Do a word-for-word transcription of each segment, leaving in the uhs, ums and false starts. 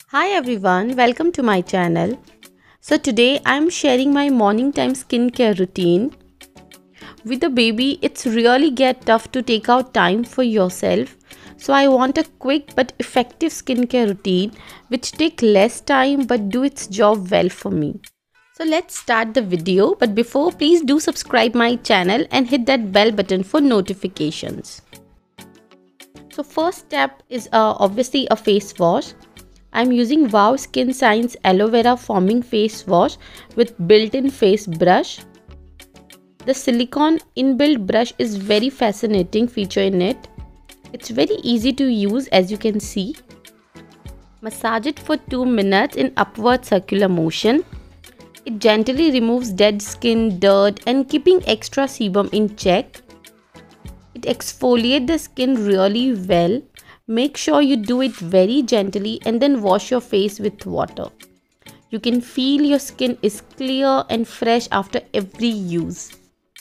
Hi everyone, welcome to my channel. So today I'm sharing my morning time skincare routine. With a baby, it's really get tough to take out time for yourself. So I want a quick but effective skincare routine which take less time but do its job well for me. So let's start the video, but before, please do subscribe my channel and hit that bell button for notifications. So first step is uh, obviously a face wash. I'm using Wow Skin Science Aloe Vera Foaming Face Wash with built-in face brush. The silicone inbuilt brush is very fascinating feature in it. It's very easy to use, as you can see. Massage it for two minutes in upward circular motion. It gently removes dead skin, dirt and keeping extra sebum in check. It exfoliates the skin really well. Make sure you do it very gently and then wash your face with water. You can feel your skin is clear and fresh after every use.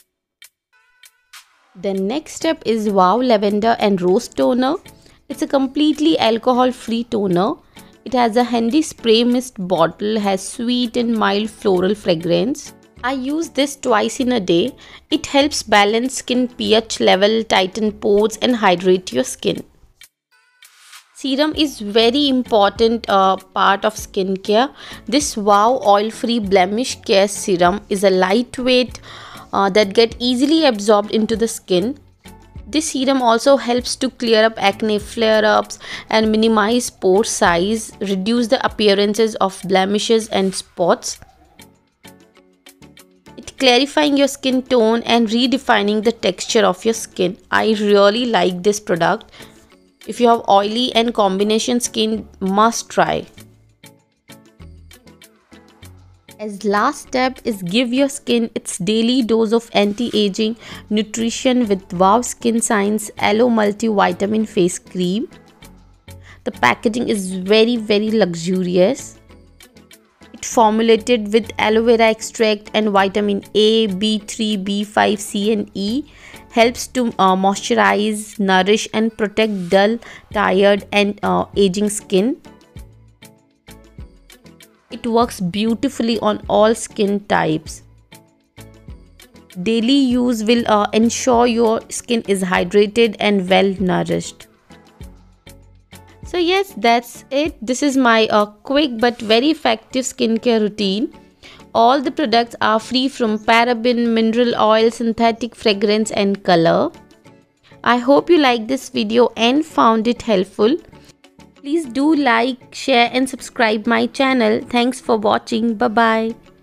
The next step is Wow Lavender and Rose Toner. It's a completely alcohol-free toner. It has a handy spray mist bottle, has sweet and mild floral fragrance. I use this twice in a day. It helps balance skin pH level, tighten pores and hydrate your skin. Serum is very important uh, part of skincare. This Wow Oil Free Blemish Care Serum is a lightweight uh, that get easily absorbed into the skin. This serum also helps to clear up acne flare-ups and minimize pore size, reduce the appearances of blemishes and spots. It clarifying your skin tone and redefining the texture of your skin. I really like this product. If you have oily and combination skin, must try. As last step is give your skin its daily dose of anti-aging nutrition with Wow Skin Science Aloe Multivitamin Face Cream. The packaging is very very luxurious. It formulated with aloe vera extract and vitamin A, B three, B five, C and E. Helps to uh, moisturize, nourish and protect dull, tired and uh, aging skin. It works beautifully on all skin types. Daily use will uh, ensure your skin is hydrated and well nourished. So yes, that's it. This is my uh, quick but very effective skincare routine. All the products are free from paraben, mineral oil, synthetic fragrance and color. I hope you liked this video and found it helpful. Please do like, share and subscribe my channel. Thanks for watching. Bye bye.